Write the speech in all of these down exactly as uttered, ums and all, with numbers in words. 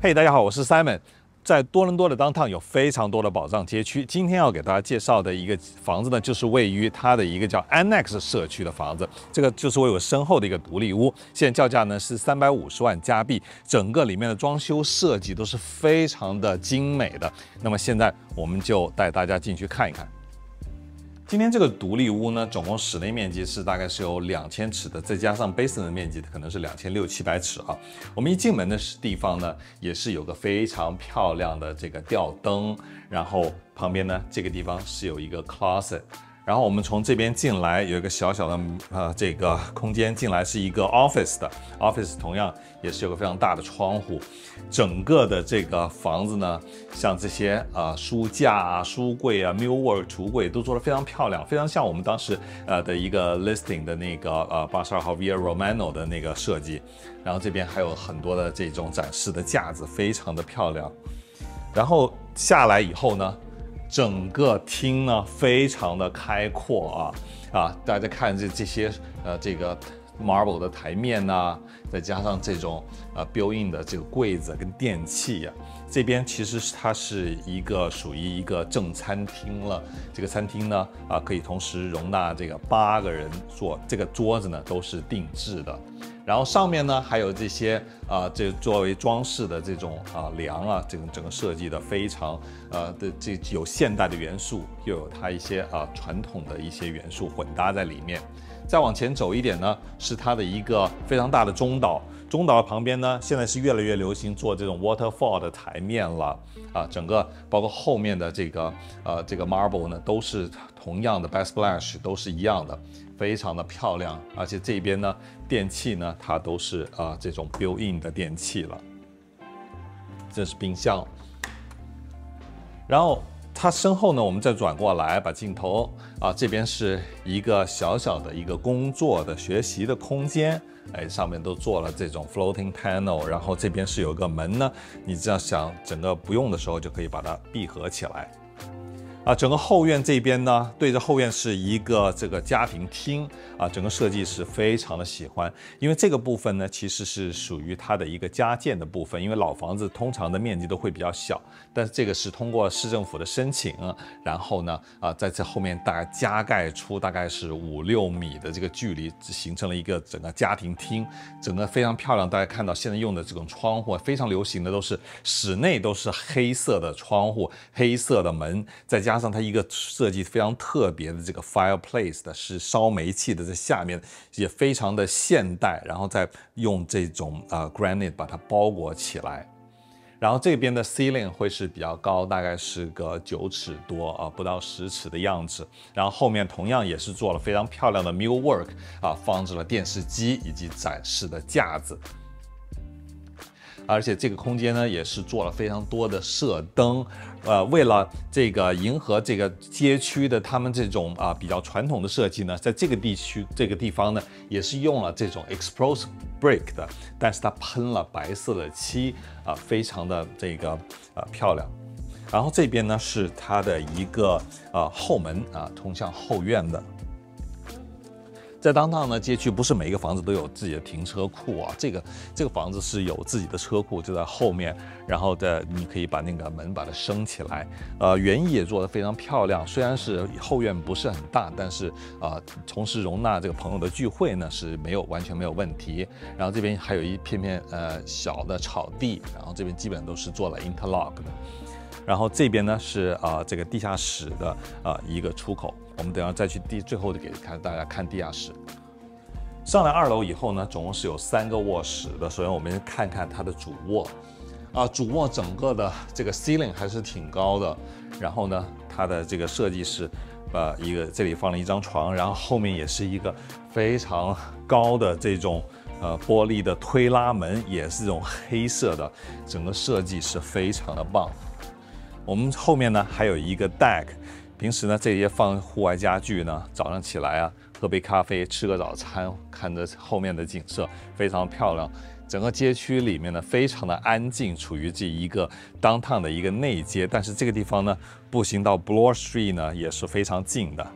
嘿，大家好，我是 Simon。在多伦多的 downtown 有非常多的保障街区，今天要给大家介绍的一个房子呢，就是位于它的一个叫 Annex 社区的房子。这个就是为我身后的一个独立屋，现在叫价呢是三百五十万加币，整个里面的装修设计都是非常的精美的。那么现在我们就带大家进去看一看。 今天这个独立屋呢，总共室内面积是大概是有两千尺的，再加上 basement 的面积可能是两千六七百尺啊。我们一进门的地方呢，也是有个非常漂亮的这个吊灯，然后旁边呢这个地方是有一个 closet。 然后我们从这边进来，有一个小小的呃这个空间，进来是一个 office 的 office， 同样也是有个非常大的窗户。整个的这个房子呢，像这些啊、呃、书架啊、书柜啊、millwork 橱柜都做得非常漂亮，非常像我们当时呃的一个 listing 的那个呃八十二号 Via Romano 的那个设计。然后这边还有很多的这种展示的架子，非常的漂亮。然后下来以后呢， 整个厅呢非常的开阔啊啊！大家看这这些呃这个 marble 的台面呐、啊，再加上这种呃 built-in 的这个柜子跟电器呀、啊，这边其实它是一个属于一个正餐厅了。这个餐厅呢啊可以同时容纳这个八个人坐，这个桌子呢都是定制的。 然后上面呢还有这些啊、呃，这作为装饰的这种啊梁啊，这种整个设计的非常呃的这有现代的元素，又有它一些啊传统的一些元素混搭在里面。再往前走一点呢，是它的一个非常大的中岛。中岛旁边呢，现在是越来越流行做这种 waterfall 的台面了啊，整个包括后面的这个呃这个 marble 呢，都是同样的 backsplash 都是一样的。 非常的漂亮，而且这边呢，电器呢，它都是啊、呃、这种 built-in 的电器了。这是冰箱，然后它身后呢，我们再转过来，把镜头啊，这边是一个小小的一个工作的学习的空间，哎，上面都做了这种 floating panel， 然后这边是有个门呢，你这样想，整个不用的时候就可以把它闭合起来。 啊，整个后院这边呢，对着后院是一个这个家庭厅啊，整个设计是非常的喜欢，因为这个部分呢，其实是属于它的一个加建的部分，因为老房子通常的面积都会比较小，但是这个是通过市政府的申请，然后呢，啊，在这后面大概加盖出大概是五六米的这个距离，形成了一个整个家庭厅，整个非常漂亮。大家看到现在用的这种窗户非常流行的都是室内都是黑色的窗户，黑色的门，再加 加上它一个设计非常特别的这个 fireplace 的是烧煤气的，在下面也非常的现代，然后再用这种啊、呃、granite 把它包裹起来，然后这边的 ceiling 会是比较高，大概是个九尺多啊，不到十尺的样子。然后后面同样也是做了非常漂亮的 millwork 啊，放置了电视机以及展示的架子。 而且这个空间呢，也是做了非常多的射灯，呃，为了这个迎合这个街区的他们这种啊比较传统的设计呢，在这个地区这个地方呢，也是用了这种 exposed brick 的，但是它喷了白色的漆啊，非常的这个啊漂亮。然后这边呢是它的一个啊后门啊，通向后院的。 在downtown呢，街区不是每一个房子都有自己的停车库啊。这个这个房子是有自己的车库，就在后面，然后的你可以把那个门把它升起来。呃，园艺也做得非常漂亮，虽然是后院不是很大，但是啊、呃，同时容纳这个朋友的聚会呢是没有完全没有问题。然后这边还有一片片呃小的草地，然后这边基本都是做了 interlock 的。 然后这边呢是啊、呃、这个地下室的啊、呃、一个出口，我们等下再去地最后给看大家看地下室。上来二楼以后呢，总共是有三个卧室的。首先我们看看它的主卧，啊，主卧整个的这个 ceiling 还是挺高的。然后呢，它的这个设计是，呃，一个这里放了一张床，然后后面也是一个非常高的这种。 呃，玻璃的推拉门也是这种黑色的，整个设计是非常的棒。我们后面呢还有一个 deck， 平时呢这些放户外家具呢，早上起来啊喝杯咖啡，吃个早餐，看着后面的景色非常漂亮。整个街区里面呢非常的安静，处于这一个 downtown 的一个内街，但是这个地方呢步行到 Bloor Street 呢也是非常近的。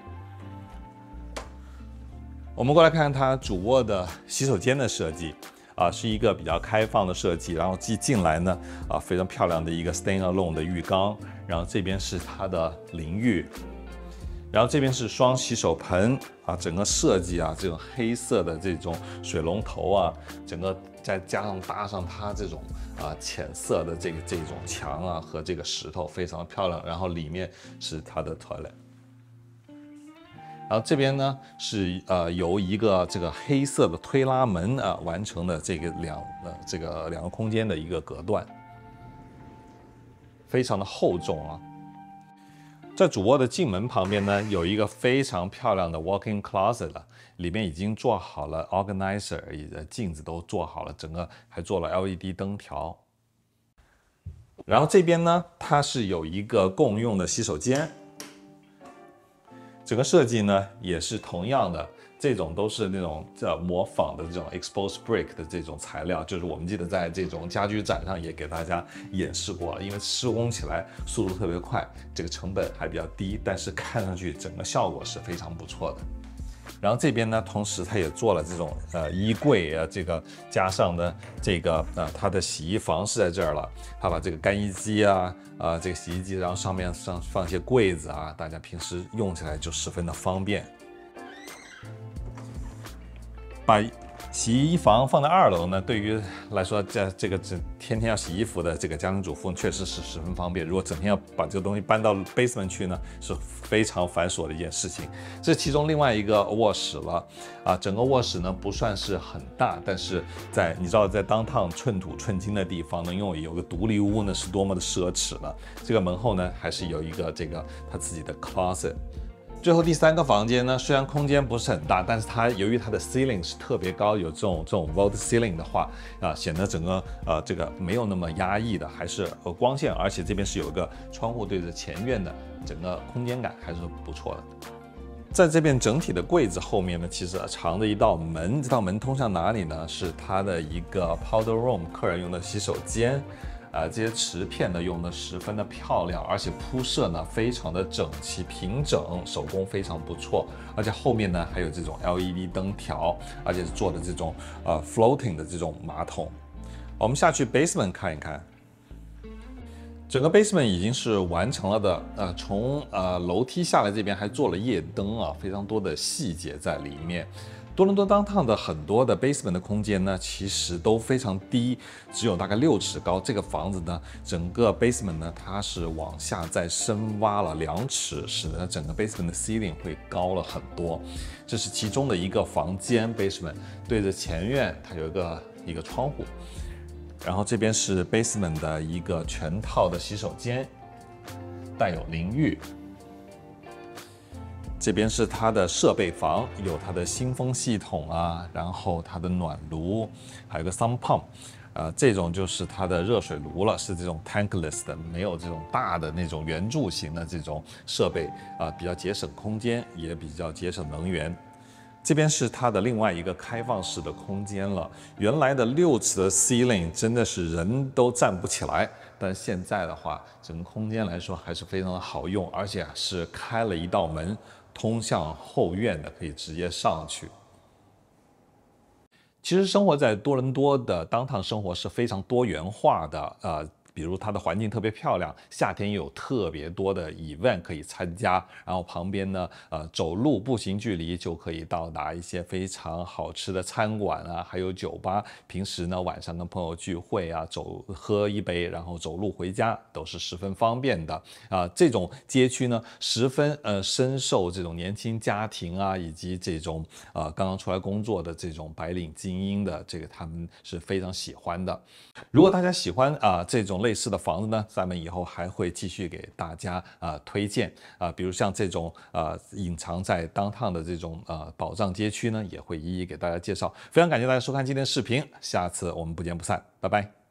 我们过来看看它主卧的洗手间的设计， 啊，是一个比较开放的设计。然后进进来呢，啊，非常漂亮的一个 stand alone 的浴缸，然后这边是它的淋浴。然后这边是双洗手盆啊，整个设计啊，这种黑色的这种水龙头啊，整个再加上搭上它这种啊浅色的这个这种墙啊和这个石头，非常漂亮。然后里面是它的 toilet。然后这边呢是呃由一个这个黑色的推拉门啊完成的这个两呃这个两个空间的一个隔断，非常的厚重啊。在主卧的进门旁边呢，有一个非常漂亮的 walk-in closet 了，里面已经做好了 organizer， 镜子都做好了，整个还做了 L E D 灯条。然后这边呢，它是有一个共用的洗手间，整个设计呢也是同样的。这种都是那种呃模仿的这种 exposed brick 的这种材料，就是我们记得在这种家居展上也给大家演示过了。因为施工起来速度特别快，这个成本还比较低，但是看上去整个效果是非常不错的。然后这边呢，同时它也做了这种呃衣柜啊，这个加上呢这个呃它的洗衣房是在这儿了，它把这个干衣机啊啊、呃、这个洗衣机，然后上面上放一些柜子啊，大家平时用起来就十分的方便。把洗衣房放在二楼呢，对于来说，这这个这天天要洗衣服的这个家庭主妇确实是十分方便。如果整天要把这个东西搬到 basement 去呢，是非常繁琐的一件事情。这是其中另外一个卧室了啊，整个卧室呢不算是很大，但是在你知道在downtown寸土寸金的地方呢，拥有有个独立屋呢是多么的奢侈呢？这个门后呢还是有一个这个他自己的 closet。最后第三个房间呢，虽然空间不是很大，但是它由于它的 ceiling 是特别高，有这种这种 vault ceiling 的话啊，显得整个呃这个没有那么压抑的，还是呃光线，而且这边是有一个窗户对着前院的，整个空间感还是不错的。在这边整体的柜子后面呢，其实藏着一道门，这道门通向哪里呢？是它的一个 powder room 客人用的洗手间。啊、呃，这些瓷片呢用的十分的漂亮，而且铺设呢非常的整齐平整，手工非常不错。而且后面呢还有这种 L E D 灯条，而且是做的这种呃 floating 的这种马桶。我们下去 basement 看一看。整个 basement 已经是完成了的，呃，从呃楼梯下来这边还做了夜灯啊，非常多的细节在里面。多伦多 downtown 的很多的 basement 的空间呢，其实都非常低，只有大概六尺高。这个房子呢，整个 basement 呢，它是往下再深挖了两尺，使得整个 basement 的 ceiling 会高了很多。这是其中的一个房间 basement， 对着前院，它有一个一个窗户。然后这边是 basement 的一个全套的洗手间，带有淋浴。这边是它的设备房，有它的新风系统啊，然后它的暖炉，还有个 sump pump， 呃，这种就是它的热水炉了，是这种 tankless 的，没有这种大的那种圆柱形的这种设备啊、呃，比较节省空间，也比较节省能源。这边是它的另外一个开放式的空间了。原来的六尺的 ceiling 真的是人都站不起来，但现在的话，整个空间来说还是非常的好用，而且是开了一道门通向后院的，可以直接上去。其实生活在多伦多的downtown生活是非常多元化的，呃。比如它的环境特别漂亮，夏天也有特别多的 event 可以参加，然后旁边呢，呃，走路步行距离就可以到达一些非常好吃的餐馆啊，还有酒吧。平时呢，晚上跟朋友聚会啊，走喝一杯，然后走路回家都是十分方便的啊、呃。这种街区呢，十分呃深受这种年轻家庭啊，以及这种呃刚刚出来工作的这种白领精英的这个他们是非常喜欢的。如果大家喜欢啊、呃、这种类似的房子呢，咱们以后还会继续给大家啊、呃、推荐啊、呃，比如像这种呃隐藏在downtown的这种呃保障街区呢，也会一一给大家介绍。非常感谢大家收看今天的视频，下次我们不见不散，拜拜。